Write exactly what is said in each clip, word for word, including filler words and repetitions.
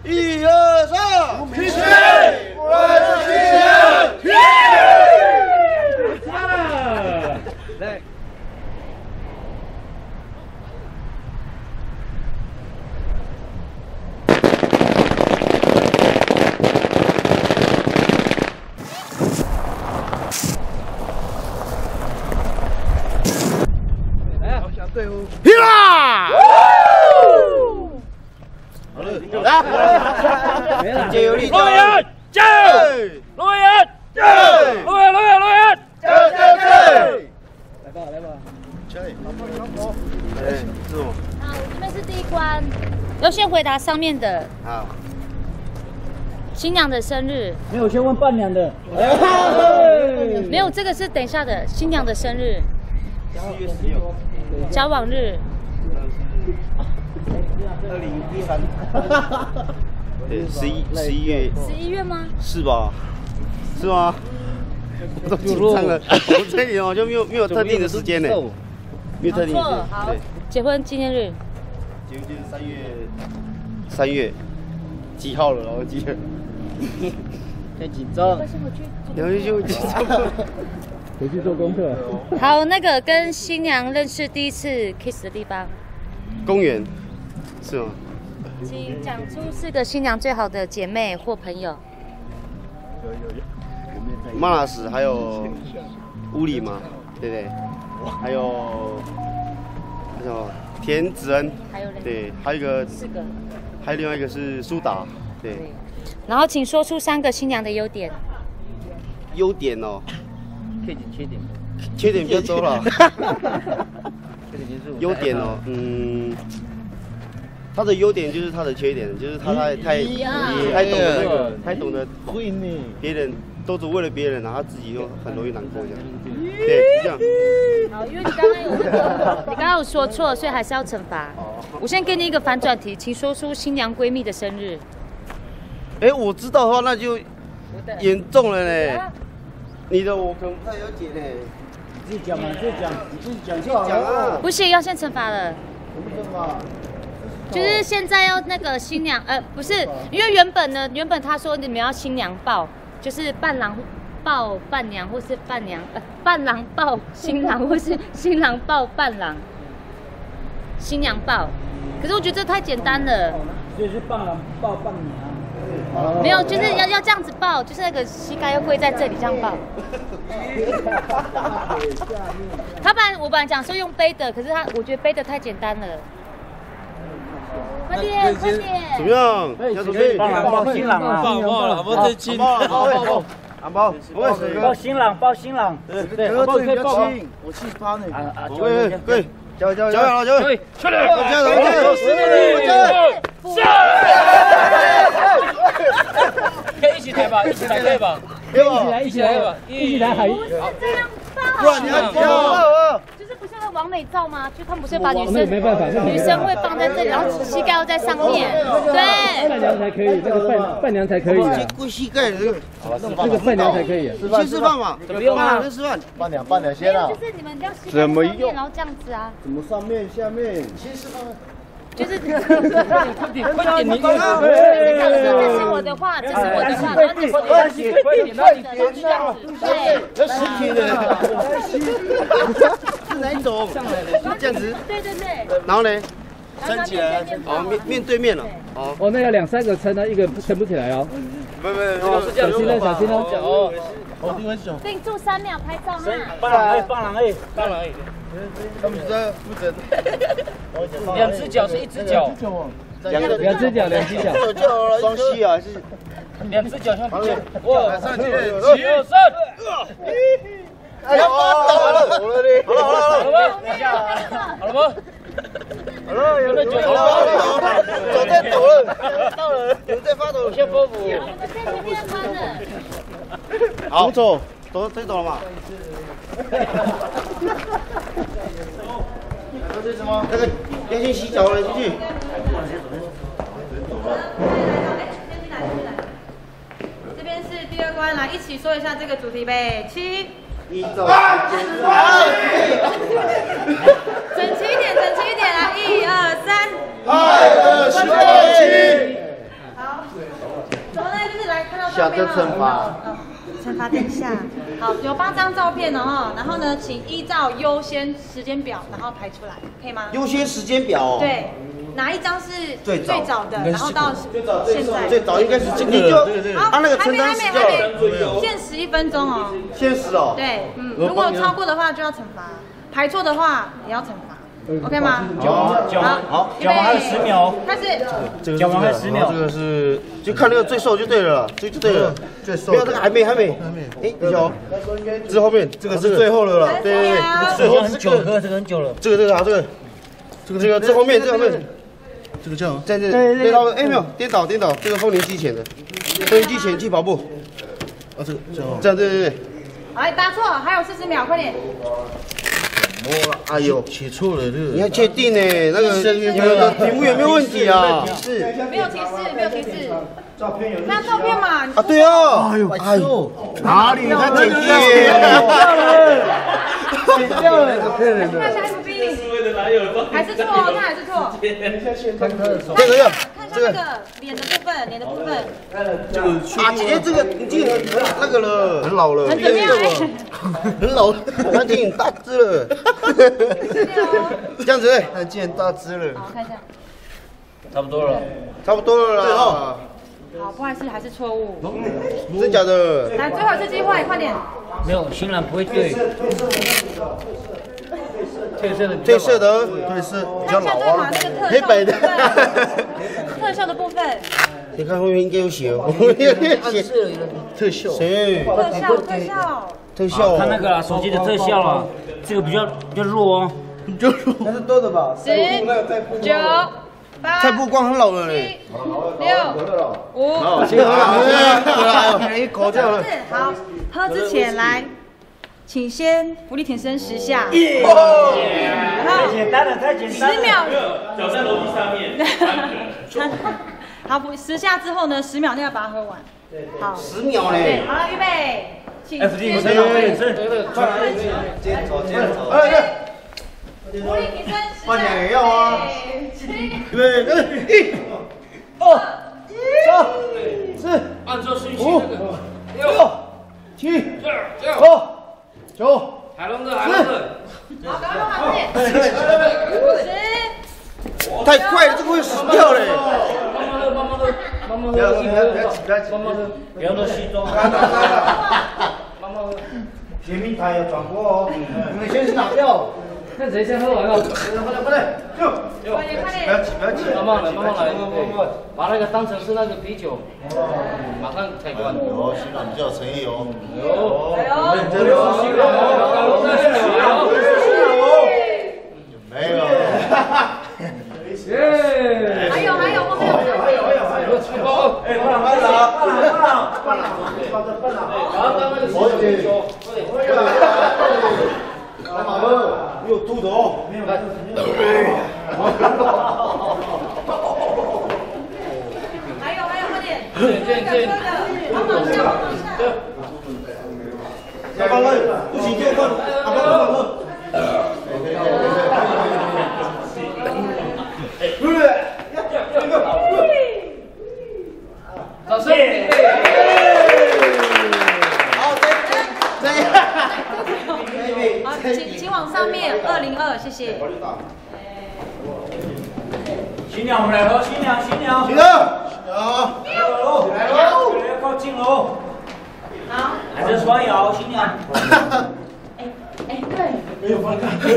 一二三，起起，我是新娘。来。 队伍，去啦！好了，来，加油力！罗源，加油！罗源，加油！罗源，罗源，罗源，加油，加油，加油！来吧，来吧，加油！哎，是我。 好，这边是第一关，要先回答上面的。 好。 新娘的生日。 没有，先问伴娘的。 没有，这个是等一下的新娘的生日。 四月十六。 交往日， 二零一三，对，十一十一月， 十一月吗？ 是吧？是吗？我都紧张了，我这里好像没有没有特定的时间呢，没有特定的时间。 好，结婚纪念日， 结婚纪念三月三月几号了？我记得。 太紧张。 然后就紧张。 回去做功课。 好，那个跟新娘认识第一次 kiss 的地方， 公园，是吗？ 请讲出四个新娘最好的姐妹或朋友。 有有有。马拉斯还有乌里嘛，对不对？还有那什么田子恩， 还有对，还有一个四个， 还有另外一个是苏达，对。 对。然后请说出三个新娘的优点。 优点哦。 缺点缺点， 缺点比较多了。优点哦，嗯，他的优点就是他的缺点，就是他太太太懂得那个，太懂得别人都只为了别人，然后他自己又很容易难过这样。对，这样。 好，因为你刚刚有那个，你刚刚有说错，所以还是要惩罚。我先给你一个反转题，请说出新娘闺蜜的生日。 哎，我知道的话，那就严重了呢。 你的我可能不太了解呢， 你自己讲嘛，你自己讲，你自己讲就好了。 不行，要先惩罚了。 什么惩罚？ 就是现在要那个新娘，呃，不是，因为原本呢，原本他说你们要新娘抱，就是伴郎抱伴娘，或是伴娘，呃，伴郎抱新郎，或是新郎抱伴郎，新娘抱。可是我觉得这太简单了。 所以是伴郎抱伴娘。 没有，就是要要这样子抱，就是那个膝盖要跪在这里这样抱。他本来我本来讲说用背的，可是他我觉得背的太简单了。快点，快点！ 怎么样？要准备伴郎抱新郎啊！ 抱抱了，我最亲。 抱抱，安包， 抱新郎，抱新郎。对对，安包可以抱吗？ 我七十八呢。 啊啊！ 对对，加油加油加油加油！ 快点， 加油加油！ 下！可以一起抬吧，一起抬可以吧？ 一起来，一起来吧，一起来还。 不是这样抱， 不然你要跳。 就是不是那完美照吗？就他们不是把女生没办法， 女生会放在这里，然后膝盖要在上面，对。 伴娘才可以，这个伴伴娘才可以的。 跪膝盖这个， 这个伴娘才可以。 先示范嘛， 怎么用啊？ 先示范。 伴娘伴娘先啊。 就是你们要膝盖上面，然后这样子啊。 怎么上面下面？先示范。 就是， 快点，快点，你这是我的话，这是我的话，然后你说你快点，快点，快点， 这样子，对。 要实体的，是哪一种？这样子。 对对对。 然后呢？ 撑起来。 哦，面面对面了。哦。 哦，那要两三个撑啊，一个撑不起来哦。 不不，是这样。 小心哦，小心哦。 哦。我另外一种。 定住三秒拍照哈。 伴郎哎，伴郎哎， 当然， 他们在负责。 两只脚是一只脚， 两两只脚，两只脚。 双膝啊，是。 两只脚像。 哇，上去， 起二三。 哎呀，倒了，好了嘞，好了好了好了， 等一下，好了吗？ 好了，有人脚了，手在抖了，到了，有人在发抖， 先波幅。 我们先去变宽的。 好，走，走，可以走了嘛？这是什么？那个要去洗脚了，进去。 这边是第二关，来一起说一下这个主题呗。七， 一走。 整齐一点，整齐一点，来，一二三。 二二十二七。 好， 下这惩罚。 惩罚等一下。好，有八张照片哦，然后呢，请依照优先时间表，然后排出来，可以吗？ 优先时间表哦。 对，哪一张是最早最早的，然后到现在。 最早应该是这个，你就按那个称单时还就没，限时一分钟哦。 限时哦。 对，嗯，如果超过的话就要惩罚，排错的话也要惩罚。OK 吗？ 好，讲完，好，讲完还有十秒， 开始。 这个讲完还有十秒， 这个是就看那个最瘦就对了，这就对了。 最瘦。 没有这个还没还没还没。哎，等一下哦，这后面这个是最后的了，对对对，最后很久了，这个很久了。 这个这个啊这个，这个这个这后面这后面，这个这样，在这对到哎没有颠倒颠倒，这个丰年祭前的，丰年祭前去跑步。啊这个这样这样对对对。 哎，答错，还有四十秒，快点。 哎呦， 写错了这个。 你要确定呢？那个你们的题目有没有问题啊？ 是。 没有提示，没有提示。照片有。那照片嘛？ 啊，对哦。 哎呦，哎呦，哪里？他剪辑剪掉了，剪掉了。看一下 F B。还是错，那还是错。 看他的手。这个要。 看一下那个脸的部分，脸的部分。 这个啊，姐姐这个已经很那个了，很老了。 很怎么样？ 很老，他已经很大只了。这样子， 他竟然大只了。 好，看一下。 差不多了， 差不多了啦。 好，不好意思，还是错误。 真假的？ 来，最后一次机会，快点。 没有，新郎不会对。褪色的， 褪色的， 对是比看较老啊。 一下这个特黑白的。 特效的部分。 你看后面应该有写，后面有写特效。 谁？ 特效，特效。 特效。 看那个手机的特效啊，这个比较比较弱哦。 就弱。 那是多的吧？ 十、九、八、 太曝光很老了嘞。 六、五。 好，先喝了，一口掉了。 好，喝之前来，请先伏地挺身十下。 太简单了，太简单了。 十秒。 脚在楼梯上面。 好，十下之后呢，十秒内要把它喝完。好。 十秒嘞。 对，好了，预备，请。 F D 不是浪费，是。 肩走肩走。 哎， 伏地挺身十下。 半年也要啊。 七。 对，一、二、三、四、 按照顺序五、 那个。 六、七、八、九、 海龙的，海龙的。 好，赶快用好点。十。 太快了，这个会死掉嘞。 慢慢喝，慢慢喝，慢慢喝， 不要急，不要急，不要急， 慢慢喝，不要喝西装。慢慢喝。 全民台有转播哦，你们先去拿票。 看谁先喝完了。 不对不对，就快点，快点。 不要急，不要急， 慢慢来，慢慢来，对，把那个当成是那个啤酒，马上开关。 哦，新郎比较有诚意哦。 有， 哎真的是新郎哦， 没有。 耶！ 还有还有后面有还有还有还有。 哎，快了，快了，快了，快了，快了，快了，然后刚那个啤酒，快点， 好好喝，没有吐的哦。没有。 还有还有，快点。 对对对。 帮忙下，帮忙下。 要放喝，不行就放，啊不放喝。 掌声！ 好，再再。 好，请请往上面，二零二，谢谢。 新娘，我们来喝，新娘，新娘。 行了，好， 来喽，来靠近喽。 好。 还是双摇，新娘。 哎哎，对。 没有放开。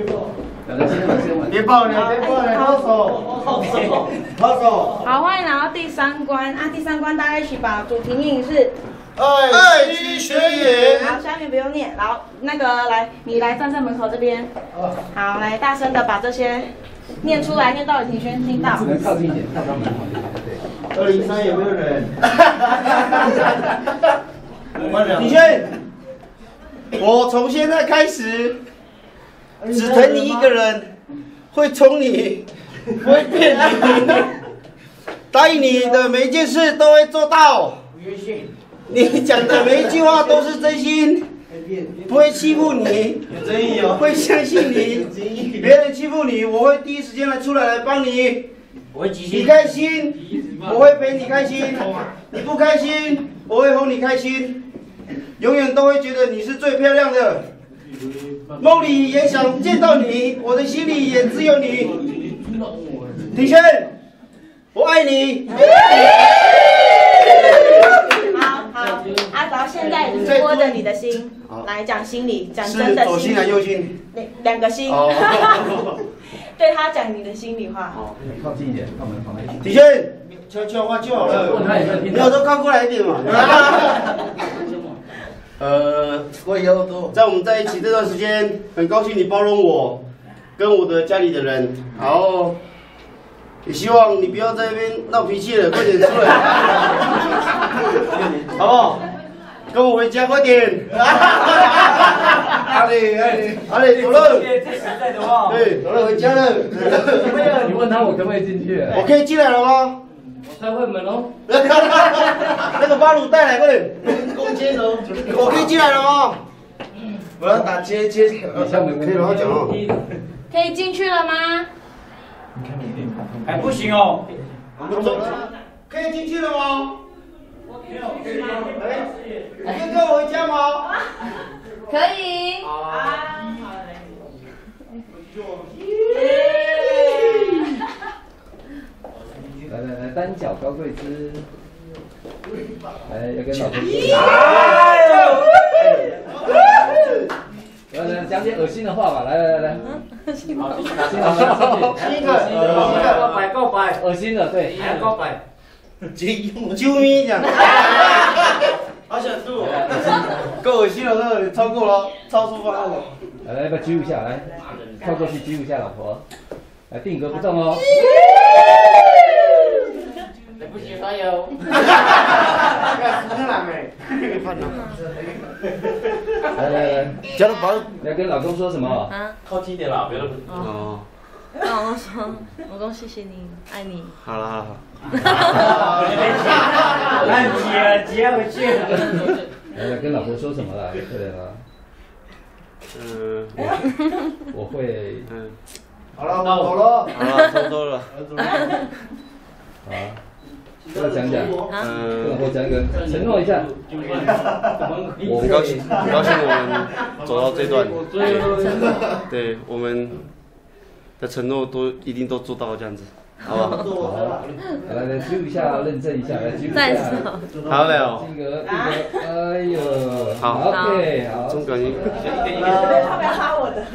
别抱了，别抱了，抛手，抛手，抛手。 好，欢迎来到第三关啊！第三关大家一起把主题念一次。 爱妻宣言。 好，下面不用念，然后那个来，你来站在门口这边。好，来大声的把这些念出来，念到李庭轩听到。 只能靠近一点，靠到门口就好了。对。 二零三有没有人？庭轩，我从现在开始。只疼你一个人，会宠你，不会骗你，答应你的每一件事都会做到。你讲的每一句话都是真心，不会欺负你，会相信你。别人欺负你，我会第一时间来出来来帮你。你开心，我会陪你开心；你不开心， 我会哄你开心，永远都会觉得你是最漂亮的。梦里也想见到你，我的心里也只有你。庭轩，我爱你。 好好，阿早现在摸着你的心，来讲心里，讲真的心里。 是左心还是右心？ 两两个心。对他讲你的心里话。 好，靠近一点，靠门旁边。庭轩，悄悄话就好了。问他有没有听到？没有，都靠过来一点嘛。呃，我以后都在我们在一起这段时间，很高兴你包容我，跟我的家里的人，然后也希望你不要在那边闹脾气了，快点出来，好不好？跟我回家，快点！阿里阿里阿里，走了。 这实在的话， 对，走了，回家了。 你问他我可不可以进去？ 我可以进来了吗？ 我开会门哦。 那个巴鲁带来，快点，攻坚哦！我可以进来了吗？我要打接接，可以然后讲哦。 可以进去了吗？ 还不行哦。 可以进去了吗？没有，可以吗？哎，你可以跟我回家吗？ 可以。 啊。 来来来，单脚高跪姿。来，要跟老师说。来来，讲点恶心的话吧，来来来来。好，新郎新郎新一个，一个告白告白，恶心的对，还要告白。 啾咪讲。好想吐哦！够恶心了，这个超过了，超出方案了。 来来，要不要揪一下？来，靠过去揪一下老婆。来，定格不动哦。不行，加油！来来来，叫他把要跟老公说什么？ 啊， 靠近一点啦，不要。 哦。跟老公说，老公谢谢你，爱你。 好了好了。 来接接回去。来来，跟老婆说什么了？快点了。 嗯， 我会。 嗯。好了，我走了。好了，差不多了。 好。跟我讲讲，嗯，跟我讲一个，承诺一下。 我很高兴，很高兴我们走到这段，对，我们的承诺都一定都做到这样子，好不好？ 好，来来揪一下，认证一下，来揪一下。 好了哦。 这个这个，哎呦， 好 ，OK， 好。 中感应。 他不要哈我的。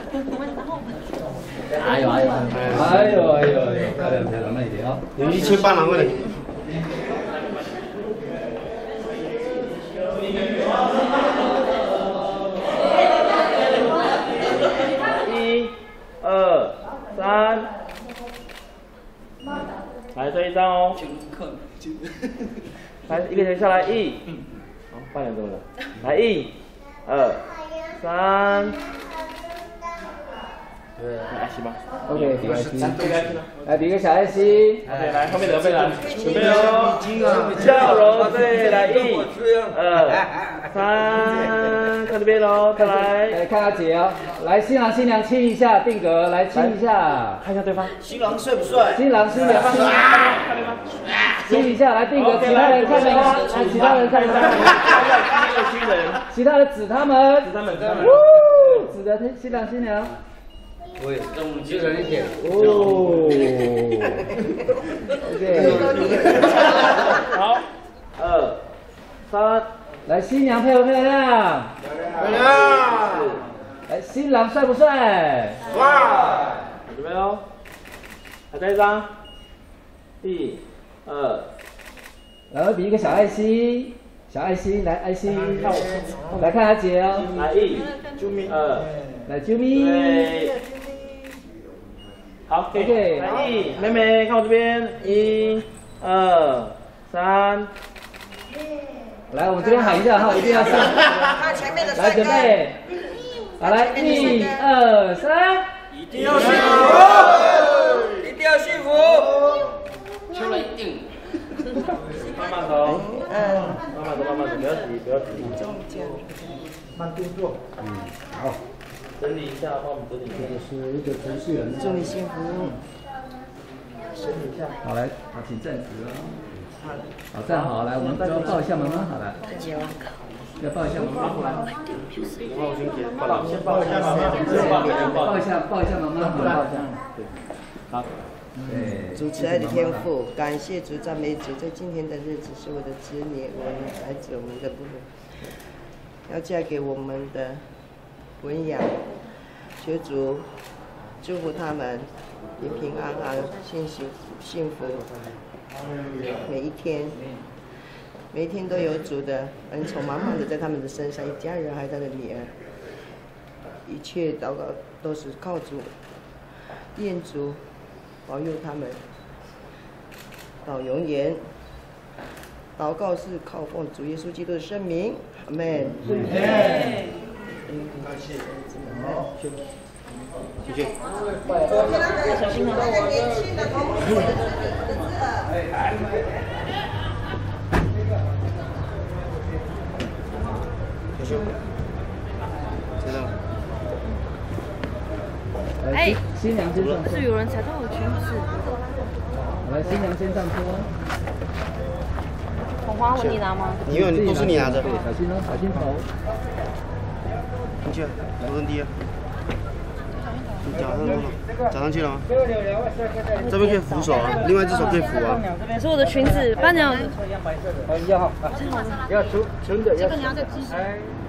哎呦哎呦哎呦哎呦哎呦，漂亮漂亮，慢一点啊！ 有一千八两块。 一、二、三，来这一张哦。来一个人下来，一，好，半点钟了，来一、二、三。爱心吧 ，OK， 比个爱心，来比个小爱心。 OK， 来后面的备来，准备哦，笑容对，来一、二、三，看这边喽，再来， 来看阿姐哦，来新郎新娘亲一下，定格，来亲一下， 看一下对方， 新郎帅不帅？ 新郎新娘亲，亲一下，来定格，其他人看着他，来其他人看着他，其他人指他们， 指他们，指他们， 指着新郎新娘。 对，动机人一点。 哦 ，OK。 好，二、三， 来新娘漂不漂亮？ 漂亮。 来新郎帅不帅？ 帅。 准备喽，来这一张，一、二， 然后比一个小爱心，小爱心，来爱心，来看阿姐哦， 来一、二， 来啾咪。 对。好 ，OK， 来一，妹妹看我这边，一、二、三， 来我们这边喊一下哈，一定要上，来准备，好来，一、二、三， 一定要幸福，一定要幸福， 出来一定，慢慢走，嗯，慢慢走，慢慢走，不要急，不要急， 慢动作， 嗯，好。 整理一下，帮我们整理一下。 这是一个程序员。 祝你幸福。 整理一下。好，来，好，请站直啊。 好，站好，来，我们要抱一下妈妈，好了。要抱一下妈妈，过来。先抱一下妈妈，抱一下，抱一下妈妈，好，抱一下。对，好。对。 主慈爱的天父，感谢主，赞美主，在今天的日子是我的子女，我们的孩子，我们的部分，要嫁给我们的文雅，求主祝福他们平平安安、幸幸幸福，每一天。每一天都有主的恩宠满满的在他们的身上，一家人还有他的女儿，一切祷告都是靠主，愿主保佑他们到永远。祷告是靠奉主耶稣基督的圣名，阿门。好，谢谢。小心啊！ 哎，新娘先上车。 是有人踩到我裙子。 来，新娘先上车。 红花我你拿吗？ 你有，都是你拿着。 对，小心哦，小心头。 进去，头跟低啊。你脚上弄了，找上去了吗？这边可以扶手啊，另外一只手可以扶啊。 是我的裙子，伴娘。 要好，要纯纯的，要。 这个你要再继续。